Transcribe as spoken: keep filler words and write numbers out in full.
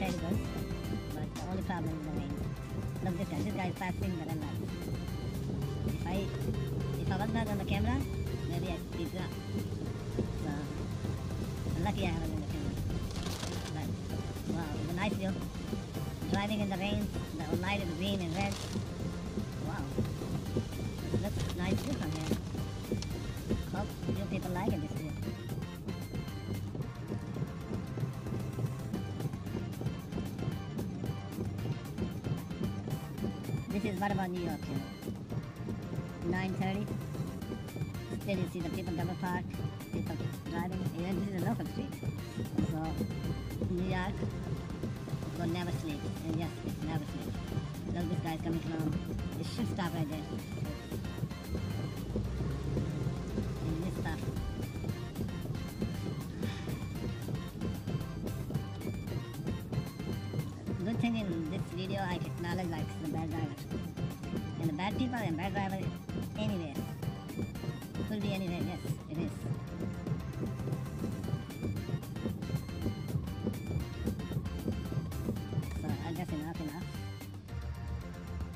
very good, but the only problem is the rain. Look, this guy, this guy is faster than I'm not. If I, if I was not on the camera, maybe I speed up. So, I'm lucky I haven't on the camera. But, wow, it's a nice view. Driving in the rain, the light is green and red. Wow, it looks nice view from here. Hope you people like it, this view. This is what about New York here? nine thirty. Still you see the people double park, people driving. Even this is a local street. So New York will never sleep. And yes, it never sleep. Look, this guy is coming along. It should stop right there. And this stop. Good thing in this video I acknowledge like the bad driver. And the bad people and bad driver